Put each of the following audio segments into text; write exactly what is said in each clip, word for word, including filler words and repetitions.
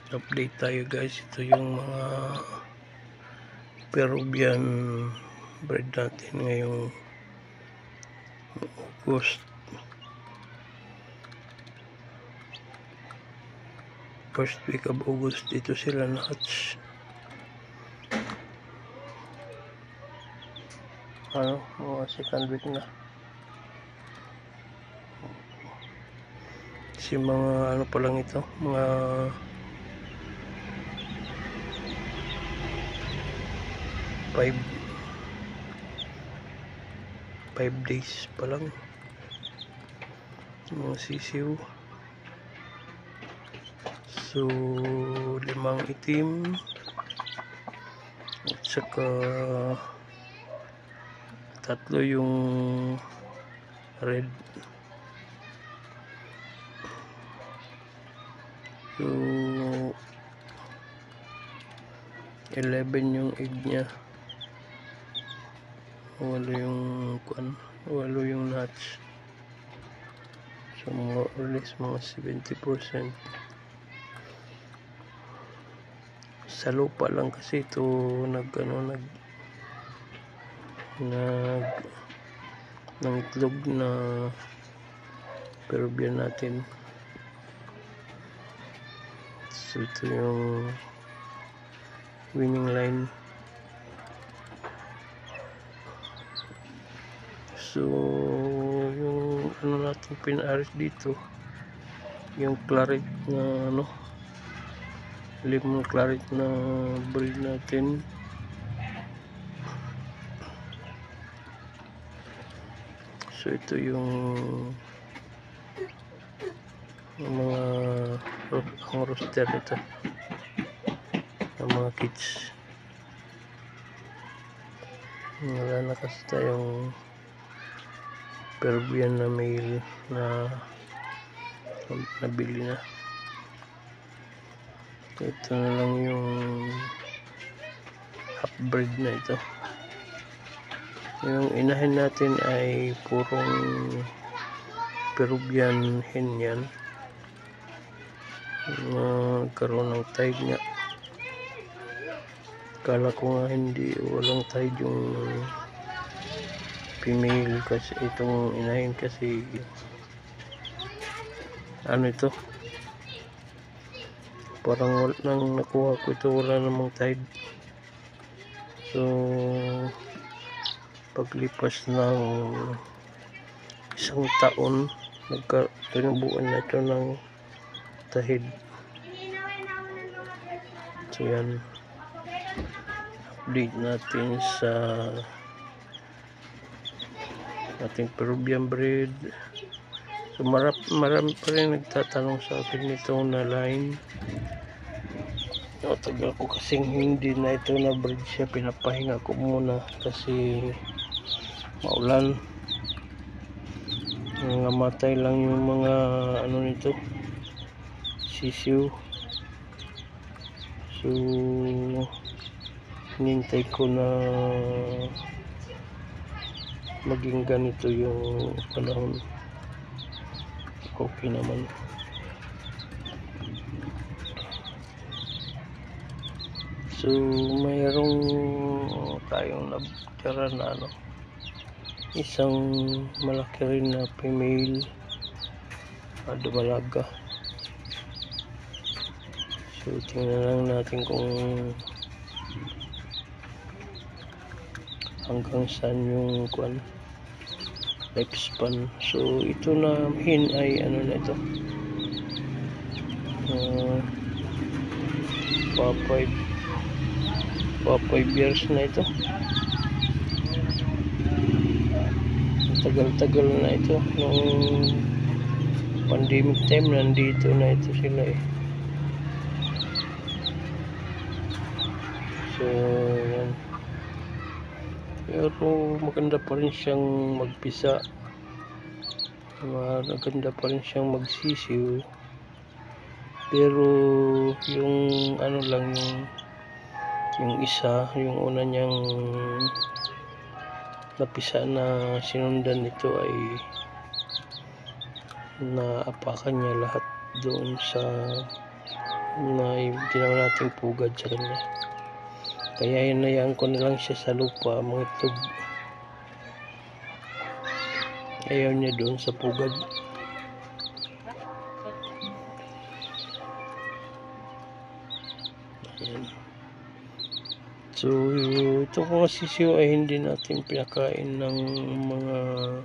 Update tayo guys. Ito yung mga Peruvian breed natin ngayong August. First week of August dito sila na-hatch. Ano, mga second week na. Kasi mga ano pa lang ito, mga five five days pa lang. Mga sisiw. So, limang itim at saka tatlo yung red. So, eleven yung egg nya. Walo yung kuan, walo yung nuts. So, more or less mga seventy percent. Sa lupa lang kasi ito nag ano nag nag ng itlog na Peruvian natin. So ito yung winning line. So yung ano natin pinaris dito, yung claret na ano, lemon claret na breed natin. So ito yung yung mga ang rooster nito, ang mga kids. Wala na kasi tayong Peruvian na male na nabili na. Ito na lang yung half breed na ito. Yung inahin natin ay purong Peruvian hen yan. Nagkaroon ng tide nga. Kala ko nga hindi, walang tide yung female kasi itong inahin kasi ano ito, parang wala nang nakuha ko ito, wala namang tide. So paglipas ng isang taon nagkaroon na ito ng tahid. So yan, update natin sa ating Peruvian breed. So marami, marami pa rin nagtatanong sa akin nito na line. Tagal ko kasing hindi na ito na breed siya, pinapahinga ko muna kasi maulan. Nangamatay lang yung mga ano nito, sisiw. So hinintay ko na maging ganito yung panahon. Okay naman. So mayroong tayong nabtira na ano, isang malaki rin na female na dumalaga. So tingnan lang natin kung hanggang saan yung kuan lifespan. So ito na hen ay ano na ito, uh, pa five pa five years na ito. Tagal-tagal na ito. Nung pandemic time nandito na ito sila eh. So yan, pero maganda pa rin siyang magpisa, maganda pa rin siyang magsisiw. Pero yung ano lang, yung yung isa, yung una niyang napisa na sinundan nito ay naapakan niya lahat doon sa may lang natin pugad sa kanya. Kaya hinayaan ko na lang siya sa lupa, mga itlog. Ayaw niya doon sa pugad. Ayan. So, ito kung sisiyo ay hindi natin pinakain ng mga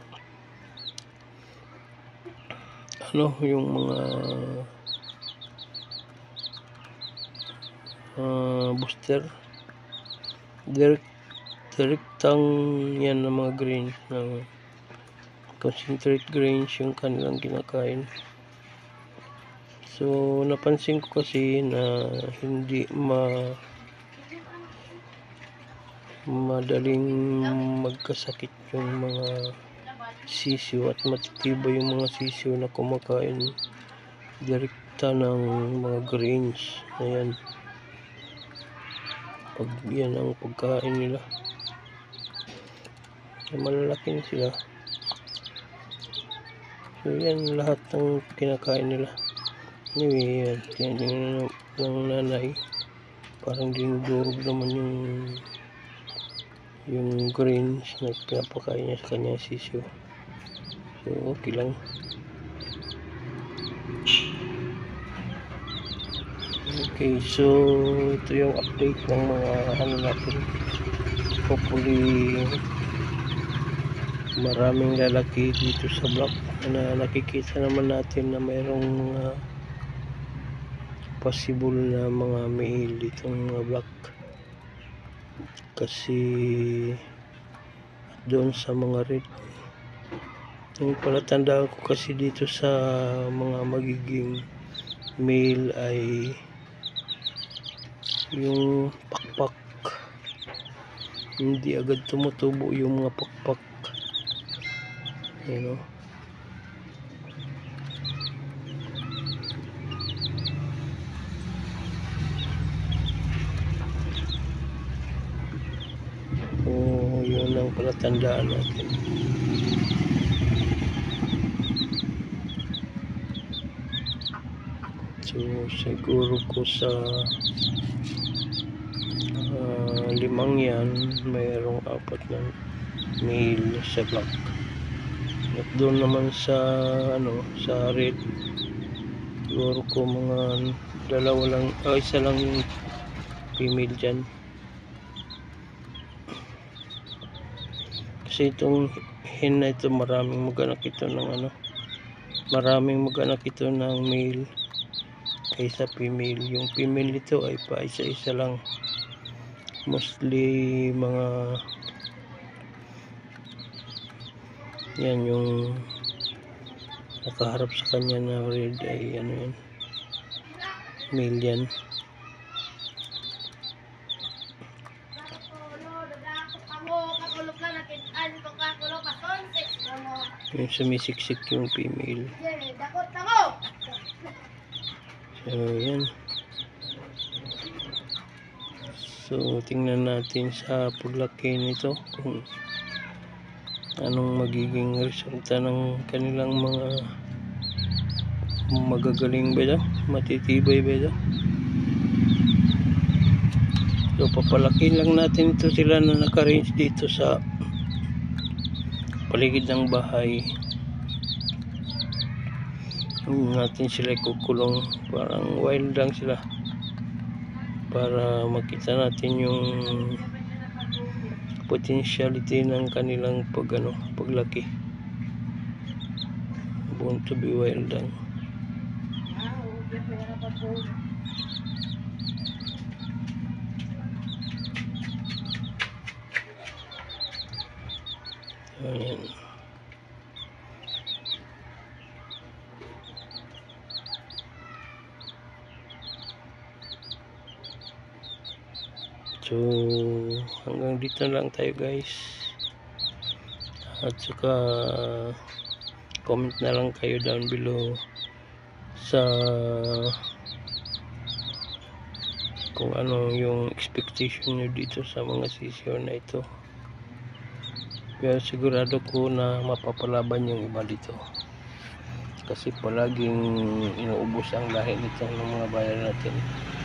ano, yung mga uh, booster. Direct, direktang yan ng mga grains, ng concentrate grains yung kanilang kinakain. So, napansin ko kasi na hindi ma madaling magkasakit yung mga sisiw at matitibay yung mga sisiw na kumakain direkta ng mga grains. Ayan, pag yan ang pagkain nila, malalaki na sila. So yan lahat ng kinakain nila. Anyway, yan tingnan ng nanay, parang dinudurog naman yung yung grains na pinapakain niya sa kanyang sisiw. So okay lang. Okay, so ito yung update ng mga ano natin. Hopefully maraming lalaki dito sa block na nakikita naman natin na mayroong uh, possible na mga male ditong mga block. Kasi doon sa mga red, yung palatandaan ko kasi dito sa mga magiging male ay yung pakpak, hindi agad tumutubo yung mga pakpak, you know. So yun ang palatandaan natin. So siguro ko sa uh, limang yan, mayroong apat na male sa black. At doon naman sa ano, sa red, siguro ko mga dalawa lang, o oh, isa lang yung female dyan. Kasi itong hen na ito, maraming mag-anak ito ng ano, maraming mag-anak ito ng male kaysa female. Yung female nito ay pa isa-isa lang, mostly mga yan, yung nakaharap sa kanya na red ay ano yan, male yan. Yung sumisiksik yung female. So yan. So tingnan natin sa paglaki nito kung anong magiging resulta ng kanilang mga magagaling ba ito, matitibay ba ito. So papalaki lang natin ito sila na naka-range dito sa paligid ng bahay. Hindi natin sila kukulong, parang wild lang sila para makita natin yung potentiality ng kanilang pag ano, paglaki. Born to be wild lang. Ayan. So hanggang dito lang tayo guys, at saka comment na lang kayo down below sa kung ano yung expectation nyo dito sa mga sisiyo na ito. Pero sigurado ko na mapapalaban yung iba dito, kasi palaging inuubos ang lahi nito ng mga bayan natin.